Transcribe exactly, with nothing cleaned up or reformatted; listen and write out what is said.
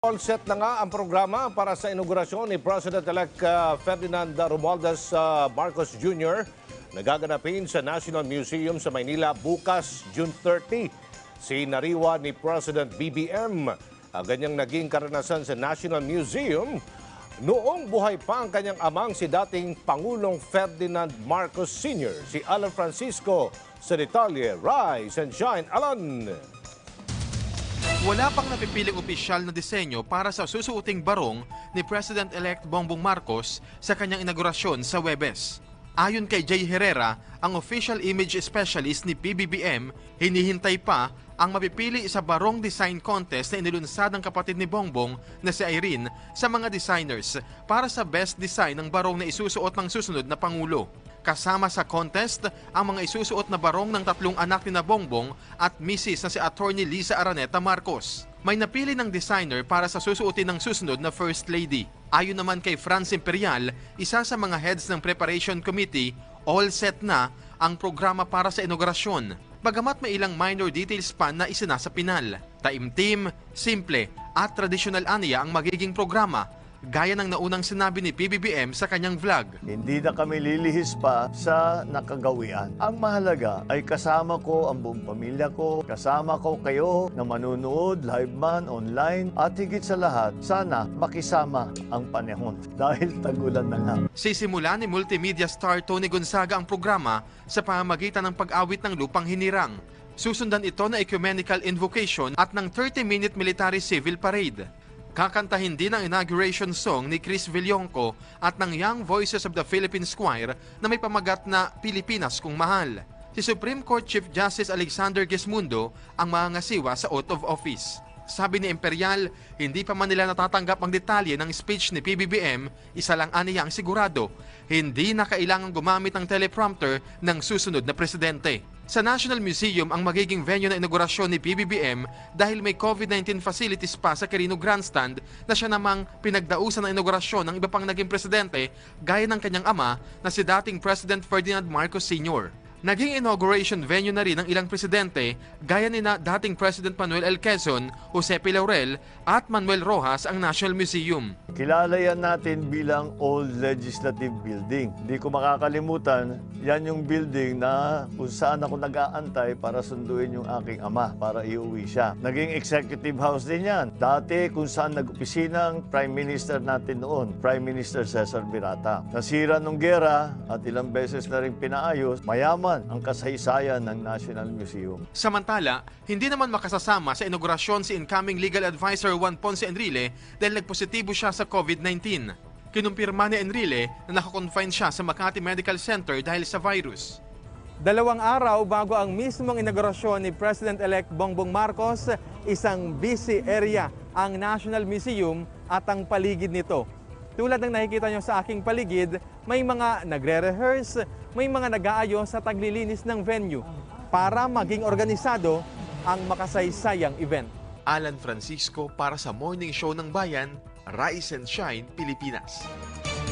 All set na nga ang programa para sa inaugurasyon ni President-elect uh, Ferdinand Romualdez uh, Marcos Junior Nagaganapin sa National Museum sa Maynila bukas, June thirty. Sinariwa ni President B B M. Uh, ganyang naging karanasan sa National Museum noong buhay pa ang kanyang amang si dating Pangulong Ferdinand Marcos Senior Si Alan Francisco sa detalye. Rise and shine, Alan! Wala pang napipiling opisyal na disenyo para sa susuoting barong ni President-elect Bongbong Marcos sa kanyang inaugurasyon sa Huwebes. Ayon kay Jay Herrera, ang official image specialist ni P B B M, hinihintay pa ang mapipili sa barong design contest na inilunsad ng kapatid ni Bongbong na si Irene sa mga designers para sa best design ng barong na isusuot ng susunod na Pangulo. Kasama sa contest ang mga isusuot na barong ng tatlong anak ni na Bongbong at misis na si Attorney Liza Araneta Marcos. May napili ng designer para sa susuotin ng susunod na First Lady. Ayon naman kay Franz Imperial, isa sa mga heads ng Preparation Committee, all set na ang programa para sa inaugurasyon. Bagamat may ilang minor details pa na isinasa pinal. Taimtim, simple at tradisyonal aniya ang magiging programa, gaya ng naunang sinabi ni P B B M sa kanyang vlog. Hindi na kami lilihis pa sa nakagawian. Ang mahalaga ay kasama ko ang buong pamilya ko, kasama ko kayo na manunood, live man, online, at higit sa lahat, sana makisama ang panahon dahil tagulan na nga. Sisimula ni multimedia star Tony Gonzaga ang programa sa pamamagitan ng pag-awit ng lupang hinirang. Susundan ito na ecumenical invocation at ng thirty minute military civil parade. Kakantahin din ang inauguration song ni Chris Villonco at ng Young Voices of the Philippines Choir na may pamagat na Pilipinas Kung Mahal. Si Supreme Court Chief Justice Alexander Gesmundo ang mangangasiwa sa oath of office. Sabi ni Imperial, hindi pa man nila natatanggap ang detalye ng speech ni P B B M, isa lang aniya ang sigurado, hindi na kailangang gumamit ng teleprompter ng susunod na presidente. Sa National Museum ang magiging venue na inaugurasyon ni P B B M dahil may COVID nineteen facilities pa sa Quirino Grandstand na siya namang pinagdausan ng inaugurasyon ng iba pang naging presidente gaya ng kanyang ama na si dating President Ferdinand Marcos Senior Naging inauguration venue na rin ng ilang presidente gaya ni na dating President Manuel L. Quezon, Jose P. Laurel at Manuel Rojas ang National Museum. Kilala yan natin bilang Old Legislative Building. Hindi ko makakalimutan, yan yung building na kung saan ako nag-aantay para sunduin yung aking ama para iuwi siya. Naging executive house din yan. Dati kung saan nag-opisina ang Prime Minister natin noon, Prime Minister Cesar Birata. Nasira nung gera at ilang beses na rin pinaayos, mayaman ang kasaysayan ng National Museum. Samantala, hindi naman makasasama sa inaugurasyon si incoming legal advisor Juan Ponce Enrile dahil nagpositibo siya sa COVID nineteen. Kinumpirma ni Enrile na nakakonfine siya sa Makati Medical Center dahil sa virus. Dalawang araw bago ang mismong inaugurasyon ni President-elect Bongbong Marcos, isang busy area ang National Museum at ang paligid nito. Tulad ng nakikita nyo sa aking paligid, may mga nagre-rehearse, may mga nag-aayos sa taglilinis ng venue para maging organisado ang makasaysayang event. Alan Francisco para sa Morning Show ng Bayan, Rise and Shine, Pilipinas.